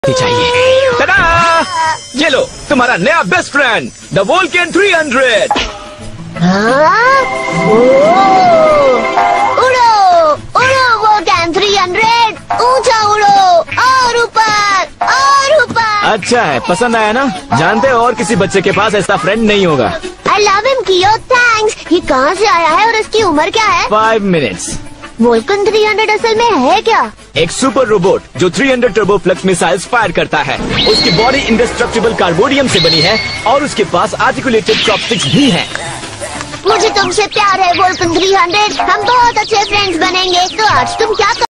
चाहिए। tada! ये लो तुम्हारा नया बेस्ट फ्रेंड द वोल्केन 300। उड़ो उड़ो वोल्केन 300, ऊंचा उड़ो और ऊपर। अच्छा है, पसंद आया ना? जानते हो और किसी बच्चे के पास ऐसा फ्रेंड नहीं होगा। आई लव हिम कियो, थैंक्स। ये कहाँ से आया है और इसकी उम्र क्या है? 5 मिनट्स। वोल्केन 300 असल में है क्या? एक सुपर रोबोट जो 300 टर्बोफ्लक्स मिसाइल्स फायर करता है। उसकी बॉडी इंडेस्ट्रक्टिबल कार्बोडियम से बनी है और उसके पास आर्टिकुलेटेड चॉपस्टिक्स भी हैं। मुझे तुमसे प्यार है वोल्केन 300, हम बहुत अच्छे फ्रेंड्स बनेंगे। तो आज तुम क्या